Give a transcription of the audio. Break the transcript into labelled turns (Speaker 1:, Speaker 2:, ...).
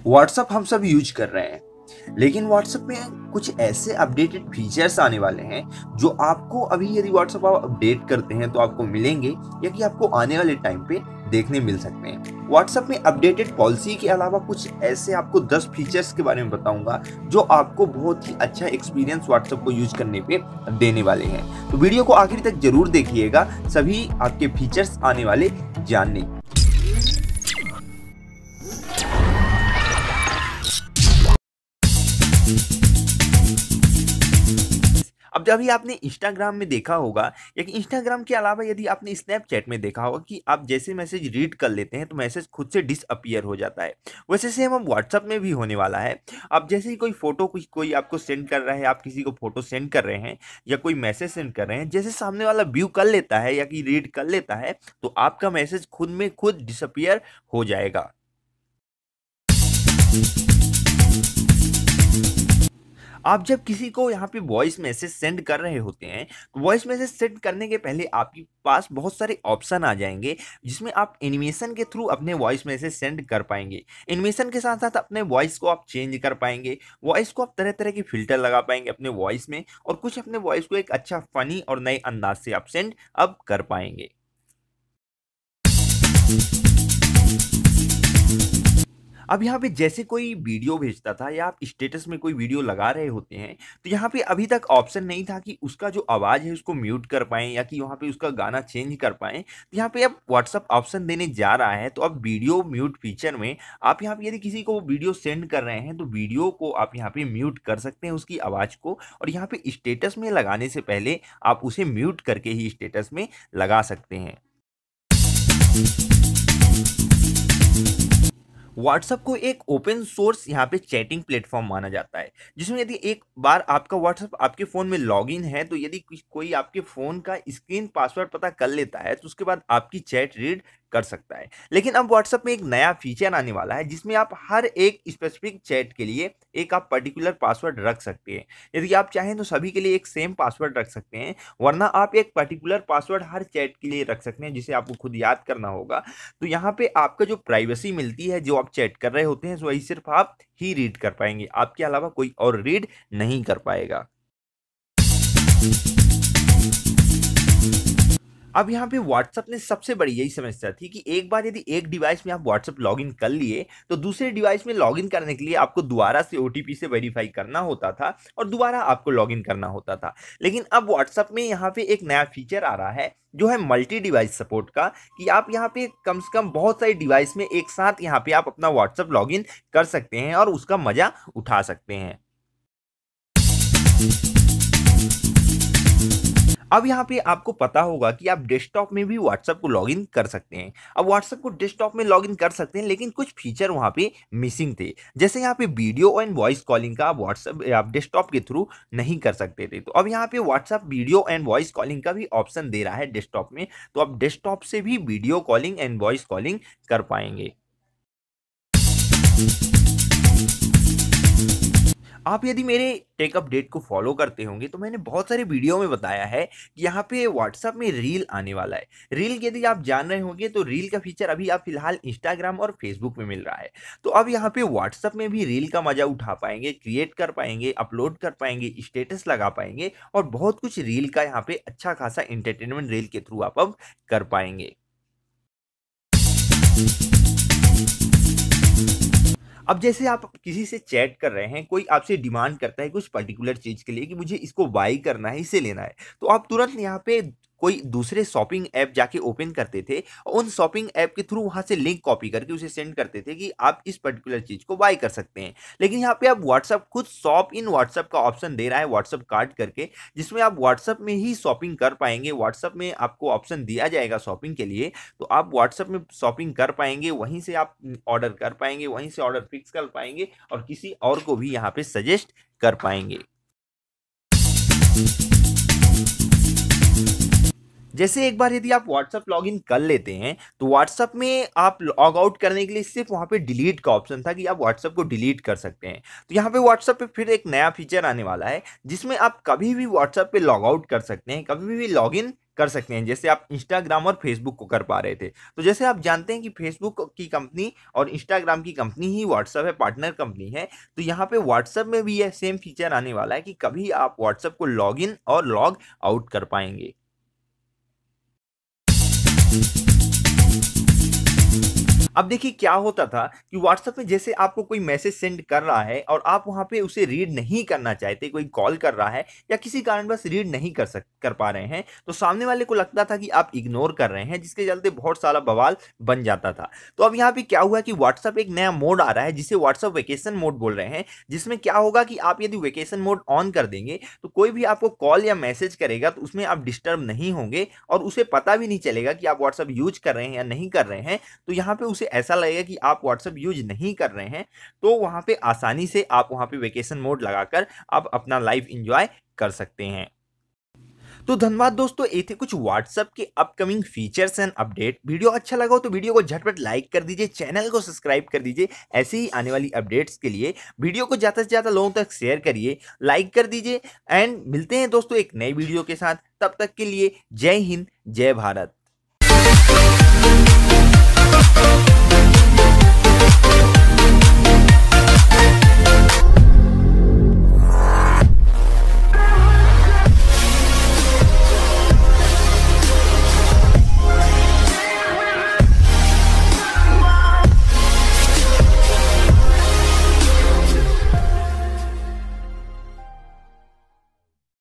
Speaker 1: WhatsApp हम सब use कर रहे हैं, लेकिन व्हाट्सएप में कुछ ऐसे अपडेटेड फीचर्स आने वाले हैं जो आपको अभी यदि व्हाट्सएप आप अपडेट करते हैं तो आपको मिलेंगे या कि आपको आने वाले टाइम पे देखने मिल सकते हैं। व्हाट्सएप में अपडेटेड पॉलिसी के अलावा कुछ ऐसे आपको 10 फीचर्स के बारे में बताऊंगा जो आपको बहुत ही अच्छा एक्सपीरियंस व्हाट्सएप को यूज करने पे देने वाले हैं। तो वीडियो को आखिर तक जरूर देखिएगा, सभी आपके फीचर्स आने वाले जानने। अब जब भी आपने इंस्टाग्राम में देखा होगा या कि इंस्टाग्राम के अलावा यदि आपने स्नैपचैट में देखा होगा कि आप जैसे मैसेज रीड कर लेते हैं तो मैसेज खुद से डिसअपियर हो जाता है, वैसे सेम हम व्हाट्सएप में भी होने वाला है। अब जैसे ही कोई फोटो कोई आपको सेंड कर रहा है, आप किसी को फोटो सेंड कर रहे हैं या कोई मैसेज सेंड कर रहे हैं, जैसे सामने वाला व्यू कर लेता है या कि रीड कर लेता है तो आपका मैसेज खुद में खुद डिसअपियर हो जाएगा। आप जब किसी को यहाँ पे वॉइस मैसेज सेंड कर रहे होते हैं तो वॉइस मैसेज सेंड करने के पहले आपके पास बहुत सारे ऑप्शन आ जाएंगे जिसमें आप एनिमेशन के थ्रू अपने वॉइस मैसेज सेंड कर पाएंगे। एनिमेशन के साथ साथ अपने वॉइस को आप चेंज कर पाएंगे, वॉइस को आप तरह तरह के फिल्टर लगा पाएंगे अपने वॉइस में और कुछ अपने वॉइस को एक अच्छा फनी और नए अंदाज से आप सेंड अब कर पाएंगे। अब यहाँ पे जैसे कोई वीडियो भेजता था या आप स्टेटस में कोई वीडियो लगा रहे होते हैं तो यहाँ पे अभी तक ऑप्शन नहीं था कि उसका जो आवाज़ है उसको म्यूट कर पाएँ या कि वहाँ पे उसका गाना चेंज कर पाएँ। तो यहाँ पे अब व्हाट्सअप ऑप्शन देने जा रहा है, तो अब वीडियो म्यूट फीचर में आप यहाँ पे यदि किसी को वीडियो सेंड कर रहे हैं तो वीडियो को आप यहाँ पे म्यूट कर सकते हैं उसकी आवाज़ को, और यहाँ पे स्टेटस में लगाने से पहले आप उसे म्यूट करके ही स्टेटस में लगा सकते हैं। व्हाट्सएप को एक ओपन सोर्स यहाँ पे चैटिंग प्लेटफॉर्म माना जाता है, जिसमें यदि एक बार आपका व्हाट्सएप आपके फ़ोन में लॉगिन है तो यदि कोई आपके फ़ोन का स्क्रीन पासवर्ड पता कर लेता है तो उसके बाद आपकी चैट रीड कर सकता है। लेकिन अब व्हाट्सएप में एक नया फीचर आने वाला है जिसमें आप हर एक स्पेसिफिक चैट के लिए एक आप पर्टिकुलर पासवर्ड रख सकते हैं। यदि आप चाहें तो सभी के लिए एक सेम पासवर्ड रख सकते हैं, वरना आप एक पर्टिकुलर पासवर्ड हर चैट के लिए रख सकते हैं जिसे आपको खुद याद करना होगा। तो यहाँ पे आपका जो प्राइवेसी मिलती है, जो आप चैट कर रहे होते हैं वही सिर्फ आप ही रीड कर पाएंगे, आपके अलावा कोई और रीड नहीं कर पाएगा। अब यहाँ पे व्हाट्सएप ने सबसे बड़ी यही समस्या थी कि एक बार यदि एक डिवाइस में आप व्हाट्सएप लॉगिन कर लिए तो दूसरे डिवाइस में लॉगिन करने के लिए आपको दोबारा से ओटीपी से वेरीफाई करना होता था और दोबारा आपको लॉगिन करना होता था। लेकिन अब व्हाट्सएप में यहाँ पे एक नया फीचर आ रहा है जो है मल्टी डिवाइस सपोर्ट का, कि आप यहाँ पे कम से कम बहुत सारी डिवाइस में एक साथ यहाँ पे आप अपना व्हाट्सएप लॉगिन कर सकते हैं और उसका मजा उठा सकते हैं। अब यहाँ पे आपको पता होगा कि आप डेस्कटॉप में भी व्हाट्सएप को लॉगिन कर सकते हैं। अब व्हाट्सएप को डेस्कटॉप में लॉगिन कर सकते हैं, लेकिन कुछ फीचर वहाँ पे मिसिंग थे। जैसे यहाँ पे वीडियो एंड वॉइस कॉलिंग का व्हाट्सएप आप डेस्कटॉप के थ्रू नहीं कर सकते थे, तो अब यहाँ पे WhatsApp video and voice calling का भी ऑप्शन दे रहा है डेस्कटॉप में, तो आप डेस्कटॉप से भी video calling and voice calling कर पाएंगे। आप यदि मेरे टेक अपडेट को फॉलो करते होंगे तो मैंने बहुत सारे वीडियो में बताया है कि यहाँ पे व्हाट्सएप में रील आने वाला है। रील यदि आप जान रहे होंगे तो रील का फीचर अभी आप फिलहाल इंस्टाग्राम और फेसबुक में मिल रहा है, तो अब यहाँ पे व्हाट्सएप में भी रील का मजा उठा पाएंगे, क्रिएट कर पाएंगे, अपलोड कर पाएंगे, स्टेटस लगा पाएंगे और बहुत कुछ रील का यहाँ पे अच्छा खासा एंटरटेनमेंट रील के थ्रू आप अब कर पाएंगे। अब जैसे आप किसी से चैट कर रहे हैं, कोई आपसे डिमांड करता है कुछ पर्टिकुलर चीज़ के लिए कि मुझे इसको बाई करना है, इसे लेना है, तो आप तुरंत यहाँ पे कोई दूसरे शॉपिंग ऐप जाके ओपन करते थे और उन शॉपिंग ऐप के थ्रू वहाँ से लिंक कॉपी करके उसे सेंड करते थे कि आप इस पर्टिकुलर चीज़ को बाई कर सकते हैं। लेकिन यहाँ पे आप व्हाट्सएप खुद शॉप इन व्हाट्सएप का ऑप्शन दे रहा है व्हाट्सएप कार्ड करके, जिसमें आप व्हाट्सएप में ही शॉपिंग कर पाएंगे। व्हाट्सएप में आपको ऑप्शन दिया जाएगा शॉपिंग के लिए, तो आप व्हाट्सएप में शॉपिंग कर पाएंगे, वहीं से आप ऑर्डर कर पाएंगे, वहीं से ऑर्डर फिक्स कर पाएंगे और किसी और को भी यहाँ पे सजेस्ट कर पाएंगे। जैसे एक बार यदि आप व्हाट्सएप लॉगिन कर लेते हैं तो व्हाट्सएप में आप लॉग आउट करने के लिए सिर्फ वहाँ पे डिलीट का ऑप्शन था कि आप व्हाट्सएप को डिलीट कर सकते हैं। तो यहाँ पे व्हाट्सएप पे फिर एक नया फीचर आने वाला है जिसमें आप कभी भी व्हाट्सएप पे लॉग आउट कर सकते हैं, कभी भी लॉगिन कर सकते हैं, जैसे आप इंस्टाग्राम और फेसबुक को कर पा रहे थे। तो जैसे आप जानते हैं कि फेसबुक की कंपनी और इंस्टाग्राम की कंपनी ही व्हाट्सएप है, पार्टनर कंपनी है। तो यहाँ पे व्हाट्सएप में भी यह सेम फीचर आने वाला है कि कभी आप व्हाट्सएप को लॉग इन और लॉग आउट कर पाएंगे। अब देखिए क्या होता था कि व्हाट्सएप में जैसे आपको कोई मैसेज सेंड कर रहा है और आप वहां पे उसे रीड नहीं करना चाहते, कोई कॉल कर रहा है या किसी कारणवश रीड नहीं कर पा रहे हैं, तो सामने वाले को लगता था कि आप इग्नोर कर रहे हैं, जिसके चलते बहुत सारा बवाल बन जाता था। तो अब यहाँ पे क्या हुआ कि व्हाट्सएप एक नया मोड आ रहा है जिसे व्हाट्सएप वेकेशन मोड बोल रहे हैं, जिसमें क्या होगा कि आप यदि वेकेशन मोड ऑन कर देंगे तो कोई भी आपको कॉल या मैसेज करेगा तो उसमें आप डिस्टर्ब नहीं होंगे और उसे पता भी नहीं चलेगा कि आप व्हाट्सएप यूज कर रहे हैं या नहीं कर रहे हैं। तो यहाँ पे उसे ऐसा लगेगा कि आप व्हाट्सएप यूज नहीं कर रहे हैं, तो वहां पे आसानी से आप वहां पे वेकेशन मोड लगाकर आप अपना लाइफ एंजॉय कर सकते हैं। तो धन्यवाद दोस्तों, ये थे कुछ व्हाट्सएप के upcoming features and update. Video अच्छा लगा हो तो वीडियो को झटपट लाइक कर दीजिए, चैनल को सब्सक्राइब कर दीजिए ऐसे ही आने वाली अपडेट्स के लिए। वीडियो को ज़्यादा से ज़्यादा लोगों तक शेयर करिए, लाइक कर दीजिए एंड मिलते हैं दोस्तों एक नई वीडियो के साथ। तब तक के लिए जय हिंद, जय भारत।